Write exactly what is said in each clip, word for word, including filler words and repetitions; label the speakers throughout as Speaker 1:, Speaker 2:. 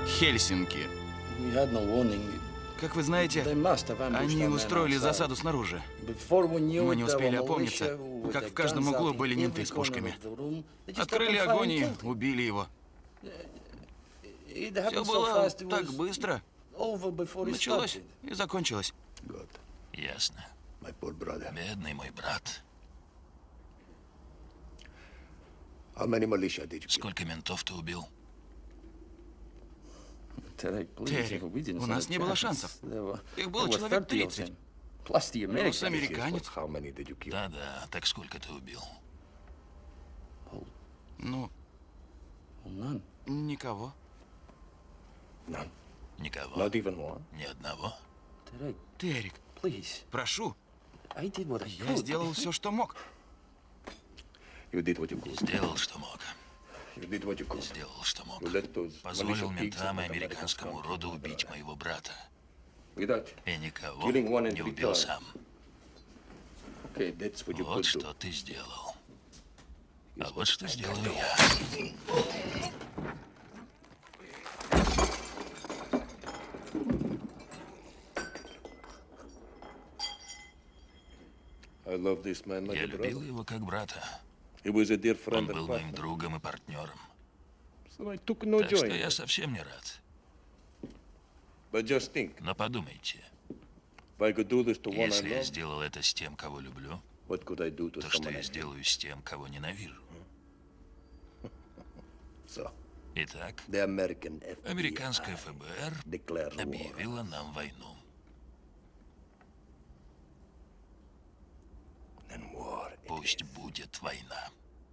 Speaker 1: Хельсинки. Как вы знаете, они устроили засаду снаружи. Мы не успели опомниться, как в каждом углу были менты с пушками. Открыли огонь и убили его. Все было так быстро. Началось и закончилось.
Speaker 2: Ясно. Бедный мой брат. Сколько ментов ты убил?
Speaker 1: Терри, у нас не было шансов. Их было человек тридцать. Плюс американец.
Speaker 2: Да-да, так сколько ты убил?
Speaker 1: Ну, никого.
Speaker 2: Никого? Ни одного?
Speaker 1: Террик, прошу. Я сделал все, что мог.
Speaker 2: Сделал, что мог. Сделал, что мог. Позволил ментам и американскому роду убить моего брата. И никого не убил сам. Вот что ты сделал. А вот что сделаю я. Я любил его как брата. Он был моим другом и партнером. Так что я совсем не рад. Но подумайте, если я сделал это с тем, кого люблю, то что я сделаю с тем, кого ненавижу? Итак, американское эф бэ эр объявило нам войну. Пусть будет война.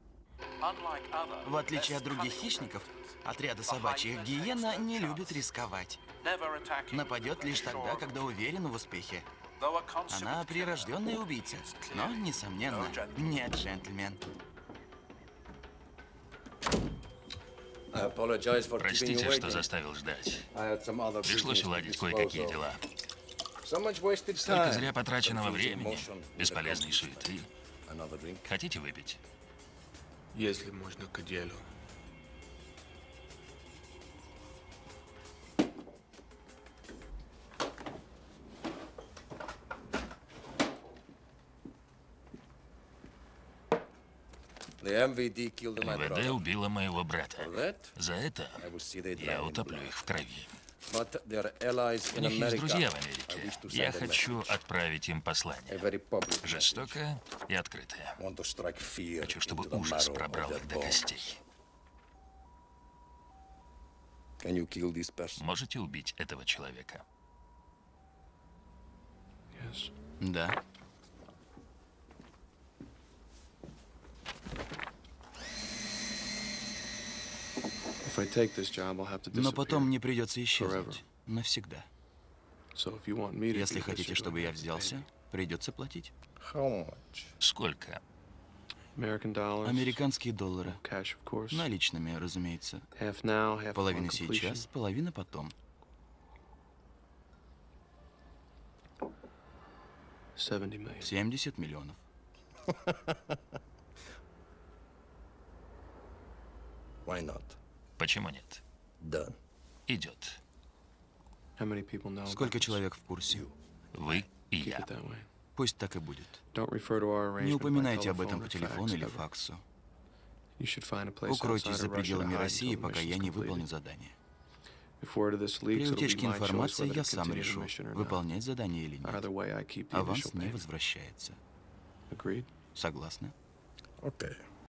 Speaker 1: В отличие от других хищников, отряда собачьих, гиена не любит рисковать. Нападет лишь тогда, когда уверена в успехе. Она прирожденный убийца, но, несомненно, не джентльмен.
Speaker 2: Простите, что заставил ждать. Пришлось уладить кое-какие дела. Столько зря потраченного времени, бесполезной суеты. Хотите выпить?
Speaker 3: Если можно, к делу.
Speaker 2: эм вэ дэ убила моего брата. За это я утоплю их в крови. У них есть друзья в Америке. Я хочу отправить им послание. Жестокое и открытое. Хочу, чтобы ужас пробрал их до костей. Можете убить этого человека?
Speaker 1: Да. Но потом мне придется исчезнуть. Навсегда. Если хотите, чтобы я взялся, придется платить.
Speaker 2: Сколько?
Speaker 1: Американские доллары. Наличными, разумеется. Половина сейчас, половина потом. семьдесят миллионов.
Speaker 2: Почему нет? Идет.
Speaker 1: Сколько человек в курсе?
Speaker 2: Вы и я.
Speaker 1: Пусть так и будет. Не упоминайте об этом по телефону или факсу. Укройтесь за пределами России, пока я не выполню задание. При утечке информации я сам решу, выполнять задание или нет. Аванс не возвращается. Согласны?
Speaker 4: Окей.